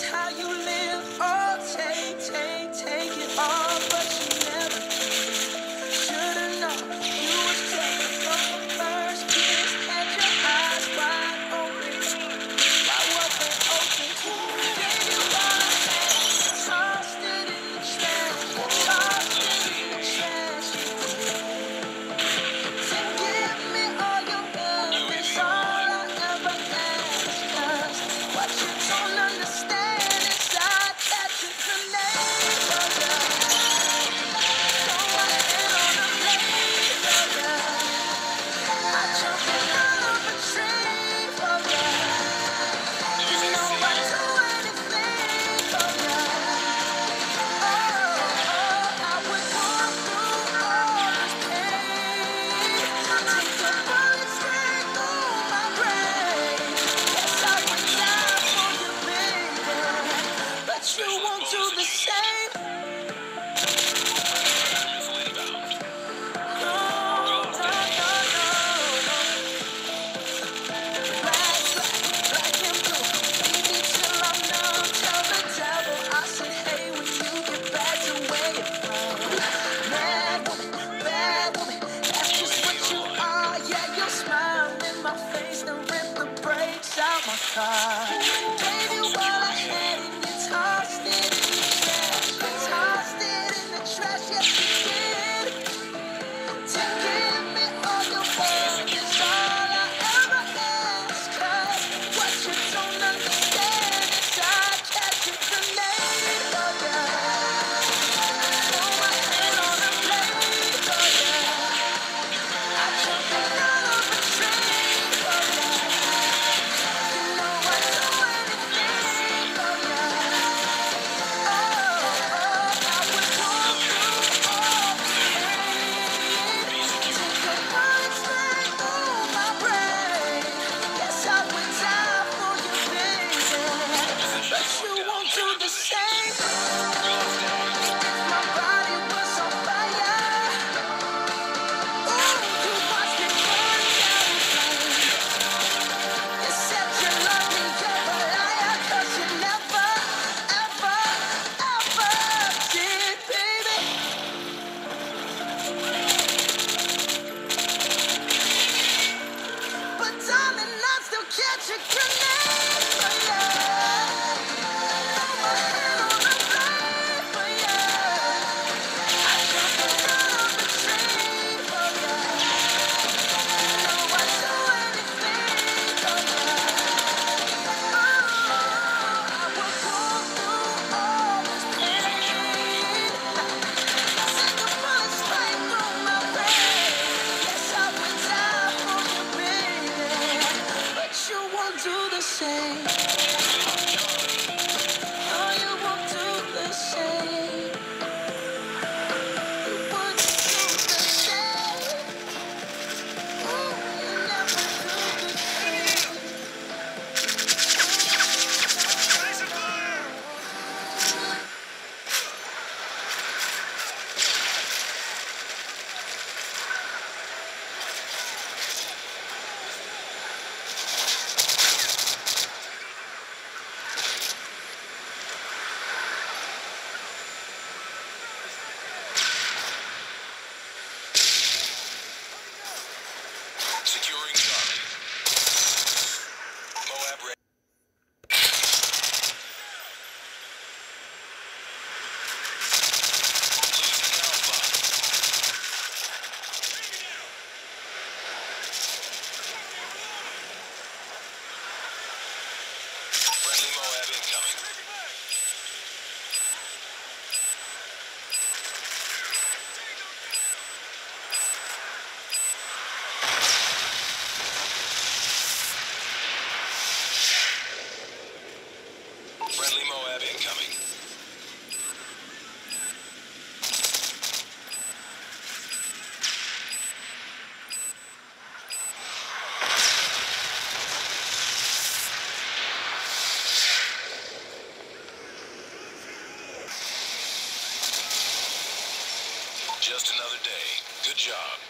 how you live. Oh, take it all, but you never did. Should've known you was taken from the first kiss. Had your eyes wide open. Why was they open to me? Gave you all I had, tossed it in the trash, tossed it in the trash. To give me all your love is all I ever ask. 'Cause what you don't understand is I catch a grenade of love. Throw my head on a blade of love. I jump in out of a tree for love. You know I'd do anything for love. Oh, I would walk through all this pain. Take the bullet straight through my brain. Yes, I would die for you, baby, but you won't do the same. No, no, no, no. Black and blue, beat me till I'm numb. Tell the devil I said, hey, when you get back to where you're from. Mad woman, bad woman, that's just what you are. Yeah, your smile in my face, then rip the brakes out my car. Gave you all I had and you tossed it in the trash. You tossed it in the trash, yes you did. To give me all your love is all I ever ask. 'Cause what you don't understand is I catch a grenade for ya. Throw my head on a blade for ya. I jump in out of a tree for ya. You know I'd do anything for ya. Oh, I would walk through all this pain. Take a bullet straight through my brain. Yes, I would die for you, baby, but you won't do the same. If my body was on fire, ooh, you watch me burn down in flames. You said you loved me, you're a liar, 'cause you never, ever, ever did, baby. But darling, I still catch a grenade for ya. Throw my head on a blade for ya. I jump in out of a tree for ya. You know I'd do anything for ya. Oh, I would walk through all this pain. Take a bullet straight through my brain. Yes, I would die for you, baby, but you won't do the same. No, you won't do the same. You wouldn't do the same. You never do the same. Securing Charlie. Moab ready. Losing Alpha. Friendly Moab incoming. Friendly Moab incoming. Just another day. Good job.